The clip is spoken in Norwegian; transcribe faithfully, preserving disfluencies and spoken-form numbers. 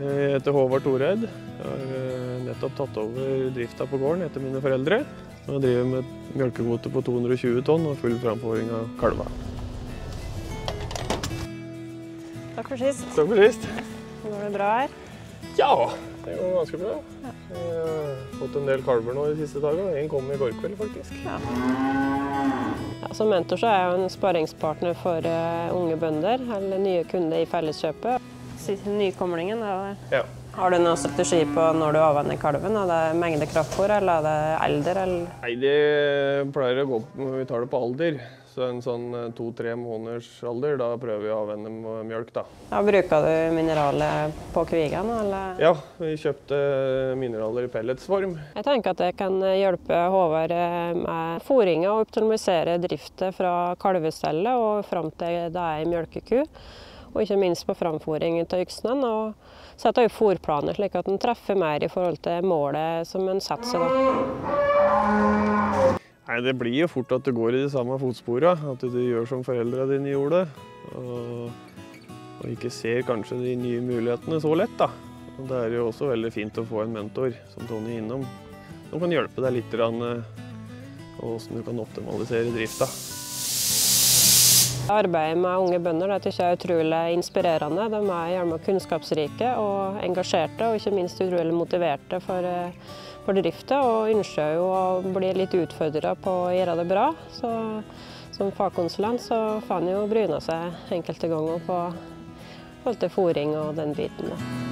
Jeg heter Håvard Toreid. Jeg har nettopp tatt over drifta på gården etter mine foreldre. Jeg driver med mjølkekvote på to hundre og tjue tonn og full framføring av kalva. Takk for sist. Takk for sist. Går det bra her? Ja, det går ganske bra. Jeg har fått en del kalver nå de siste dagene. En kom i går kveld, faktisk. Ja. Ja, som mentor så er jeg jo en sparingspartner for uh, unge bønder, eller nye kunder i Felleskjøpet. Nykomlingen, da. Ja. Har du noen strategi på når du avvenner kalven? Er det mengde kraftfôr, eller er det alder? Eller? Nei, det pleier å gå på, vi tar det på alder. Så en sånn to-tre måneders alder, da prøver vi å avvenne med mjølk, da. Ja, bruker du mineraler på kvigen, eller? Ja, vi kjøpte mineraler i pelletsform. Jeg tenker at det kan hjelpe Håvard med fôringen og optimalisere driften fra kalvestellet og frem til det er en mjølkeku. Og ikke minst på framfôring til yksene, og sette opp fôrplaner slik at den treffer mer i forhold til målet som en setter seg da. Nei, det blir jo fort at du går i de samme fotsporene, at du gjør som foreldrene dine gjorde, og, og ikke ser kanskje de nye mulighetene så lett, da. Og det er jo også veldig fint å få en mentor, som Tony er innom, som kan hjelpe deg litt med hvordan du kan optimalisere drifta. Arbeidet med unge bønder det synes jeg er utrolig inspirerende. De er gjerne kunnskapsrike og engasjerte, og ikke minst utrolig motiverte for, for driften, og ønsker jo å bli litt utfordret på å gjøre det bra. Så, som fagkonsulent så får han jo bryne seg enkelte ganger på forhold til fôring og den biten. Da.